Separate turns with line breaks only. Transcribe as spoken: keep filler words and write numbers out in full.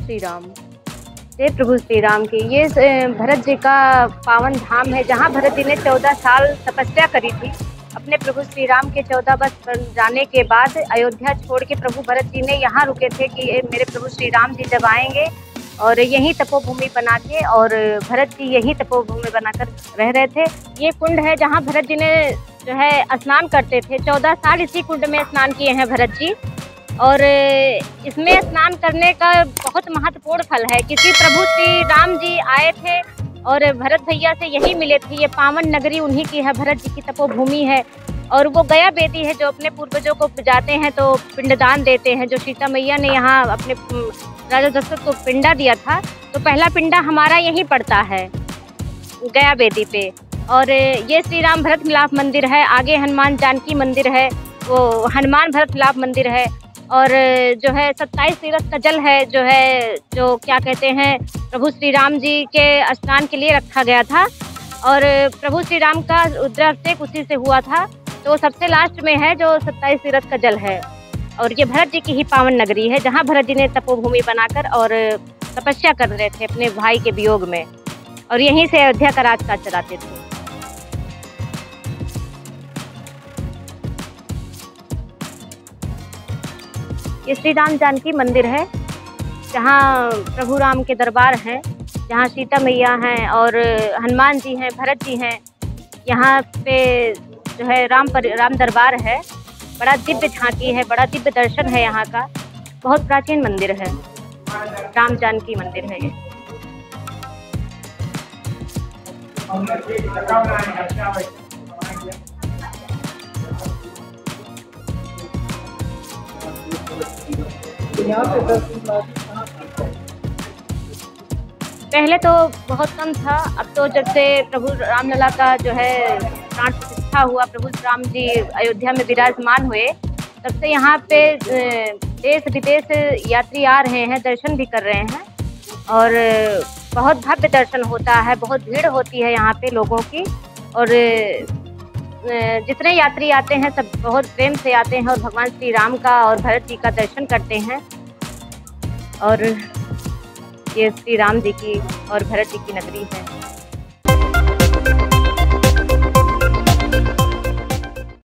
श्री राम। जय प्रभु श्री राम की। ये भरत जी का पावन धाम है, जहाँ भरत जी ने चौदह साल तपस्या करी थी। अपने प्रभु श्री राम के चौदह वर्ष जाने के बाद अयोध्या छोड़ के प्रभु भरत जी ने यहाँ रुके थे कि मेरे प्रभु श्री राम जी जब आएंगे, और यहीं तपोभूमि बना के, और भरत जी यहीं तपोभूमि बनाकर रह रहे थे। ये कुंड है जहाँ भरत जी ने जो है स्नान करते थे। चौदह साल इसी कुंड में स्नान किए हैं भरत जी, और इसमें स्नान करने का बहुत महत्वपूर्ण फल है। किसी प्रभु श्री राम जी आए थे और भरत भैया से यही मिले थे। ये पावन नगरी उन्हीं की है, भरत जी की तपोभूमि है। और वो गया बेदी है जो अपने पूर्वजों को जाते हैं तो पिंडदान देते हैं। जो सीता मैया ने यहाँ अपने राजा दशरथ को पिंडा दिया था, तो पहला पिंडा हमारा यहीं पड़ता है गया बेदी पे। और ये श्री राम भरत मिलाप मंदिर है। आगे हनुमान जानकी मंदिर है, वो हनुमान भरत मिलाप मंदिर है। और जो है सत्ताईस तीर्थ का जल है, जो है जो क्या कहते हैं प्रभु श्री राम जी के स्नान के लिए रखा गया था। और प्रभु श्री राम का रुद्राभिषेक उसी से हुआ था, तो सबसे लास्ट में है जो सत्ताईस तीर्थ का जल है। और ये भरत जी की ही पावन नगरी है, जहाँ भरत जी ने तपोभूमि बनाकर और तपस्या कर रहे थे अपने भाई के वियोग में, और यहीं से अयोध्या का राजकाज चलाते थे। ये श्री राम जानकी मंदिर है, जहाँ प्रभु राम के दरबार हैं, जहाँ सीता मैया हैं और हनुमान जी हैं, भरत जी हैं। यहाँ पे जो है राम पर राम दरबार है। बड़ा दिव्य झांकी है, बड़ा दिव्य दर्शन है यहाँ का। बहुत प्राचीन मंदिर है, राम जानकी मंदिर है ये। पहले तो बहुत कम था, अब तो जब से प्रभु रामलला का जो है प्राण प्रतिष्ठा हुआ, प्रभु राम जी अयोध्या में विराजमान हुए, तब से यहाँ पे देश विदेश यात्री आ रहे हैं, दर्शन भी कर रहे हैं। और बहुत भव्य दर्शन होता है, बहुत भीड़ होती है यहाँ पे लोगों की। और जितने यात्री आते हैं सब बहुत प्रेम से आते हैं और भगवान श्री राम का और भरत जी का दर्शन करते हैं। और ये श्री राम जी की और भरत जी की नगरी है।